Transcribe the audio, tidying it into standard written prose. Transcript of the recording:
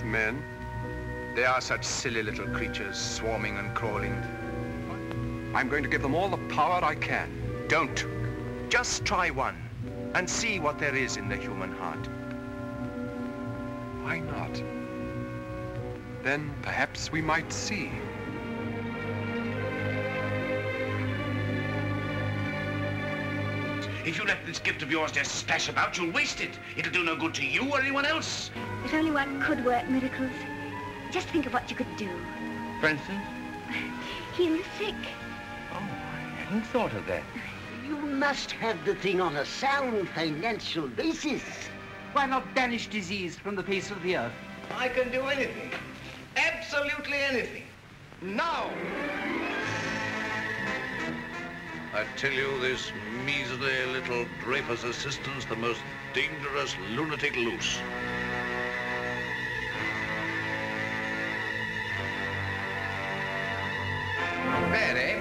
men? They are such silly little creatures, swarming and crawling. I'm going to give them all the power I can. Don't. Just try one and see what there is in the human heart. Why not? Then perhaps we might see. If you let this gift of yours just splash about, you'll waste it. It'll do no good to you or anyone else. If only one could work miracles. Just think of what you could do. For instance? Heal the sick. Oh, I hadn't thought of that. You must have the thing on a sound financial basis. Why not banish disease from the face of the earth? I can do anything. Absolutely anything. Now! I tell you, this measly little draper's assistant's the most dangerous lunatic loose. Bad, eh?